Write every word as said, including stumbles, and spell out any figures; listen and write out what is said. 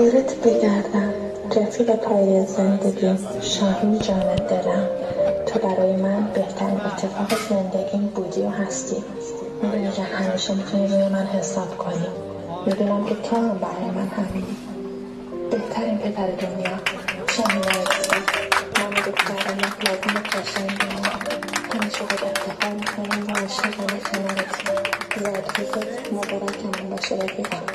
دورت بگردم رفیق پای زندگی، شاهین جان دلم، تو برای من بهترین اتفاق زندگیم بودی و هستی. میدونی که همیشه میتونی روی من حساب کنی. میدونم که تو هم برای من همینی. بهترین پدر دنیا، شاهین عزیزم، من دختر مطلبین قشنگم، همیشه خود افتخار میکنم و عاشقانه کنارتیم. زادروزت مبارکمون باشه رفیقم.